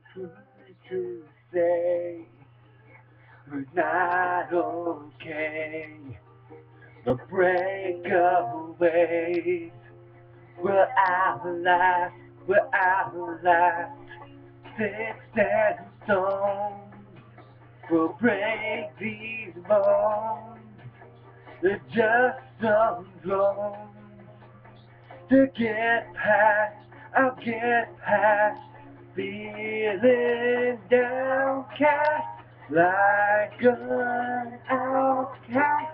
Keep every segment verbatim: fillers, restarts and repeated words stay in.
Who's to say we're not okay? The breakaways were our last, were our last. Fixed and stone will break these bones. They're just some drones to get past. I'll get past feeling downcast like an outcast.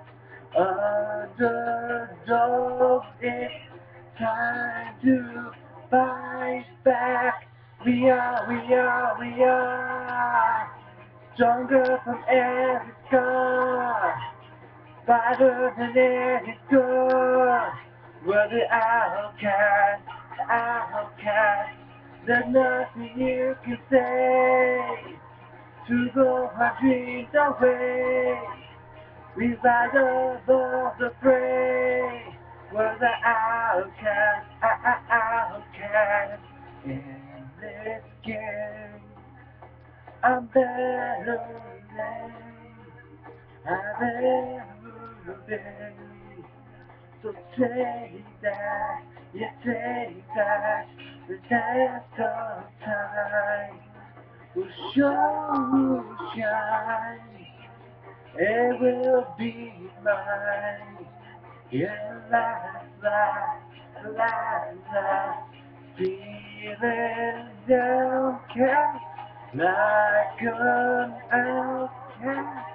Underdog, it's time to fight back. We are, we are, we are stronger from every scar, brighter than any star. We're the outcast, outcast. There's nothing you can say to blow our dreams away. We rise above the fray. We're the outcast, outcast. In this game, I'm better than I've ever been. So take that, you take that, the test of time will show who shine. It will be mine. Yeah, last, last, last, last, feeling downcast like an outcast.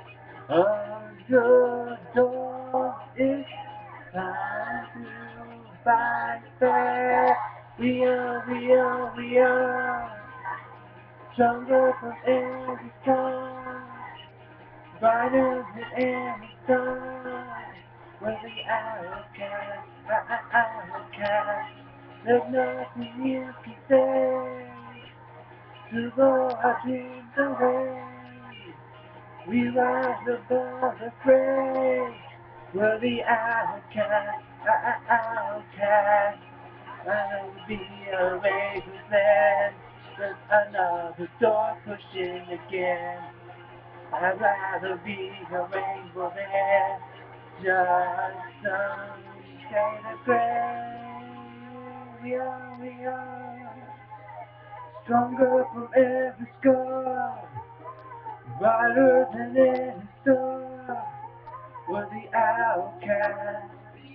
Underdog, it's time to fight back. We are, we are, we are stronger from every star, brighter than any star. We're the outcast, outcast. There's nothing you can say to blow our dreams away. We rise above the fray. We're the outcast, outcast. I'll be a razor's edge. There's another door pushing again. I'd rather be a rainbow than just some shade of gray. We are, we are stronger from every scar, brighter than any star. We're the outcast.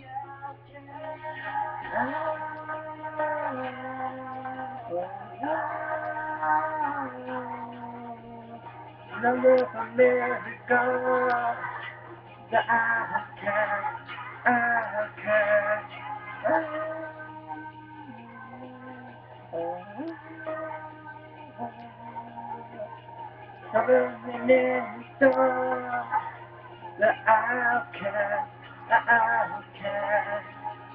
Number from America, the outcast, outcast. Number from America, the outcast, the outcast.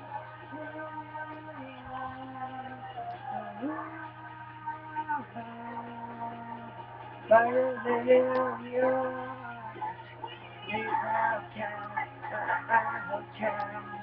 Fire than you, the outcast, the outcast.